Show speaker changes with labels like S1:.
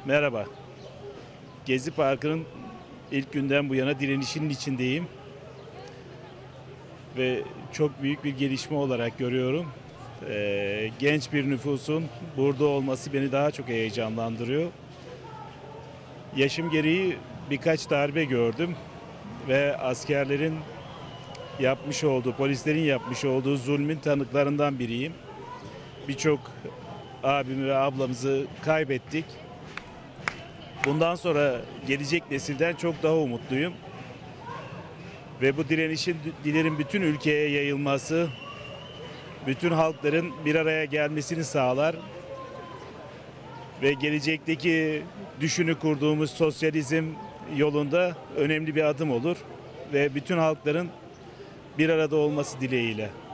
S1: Merhaba. Gezi Parkı'nın ilk günden bu yana direnişinin içindeyim. Ve çok büyük bir gelişme olarak görüyorum. Genç bir nüfusun burada olması beni daha çok heyecanlandırıyor. Yaşım gereği birkaç darbe gördüm ve askerlerin yapmış olduğu, polislerin yapmış olduğu zulmün tanıklarından biriyim. Birçok abimi ve ablamızı kaybettik. Bundan sonra gelecek nesilden çok daha umutluyum. Ve bu direnişin dilerim bütün ülkeye yayılması, bütün halkların bir araya gelmesini sağlar. Ve gelecekteki düşünü kurduğumuz sosyalizm yolunda önemli bir adım olur. Ve bütün halkların bir arada olması dileğiyle.